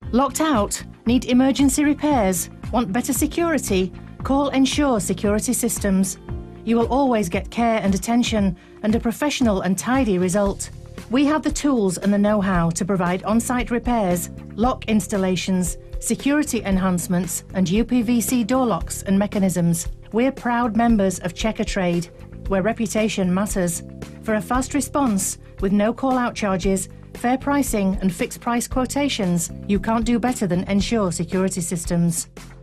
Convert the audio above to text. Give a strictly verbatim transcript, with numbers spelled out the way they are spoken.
Locked out? Need emergency repairs? Want better security? Call Ensure Security Systems. You will always get care and attention and a professional and tidy result. We have the tools and the know-how to provide on-site repairs, lock installations, security enhancements and U P V C door locks and mechanisms. We're proud members of Checker Trade, where reputation matters. For a fast response, with no call-out charges, fair pricing and fixed price quotations, you can't do better than Ensure Security Systems.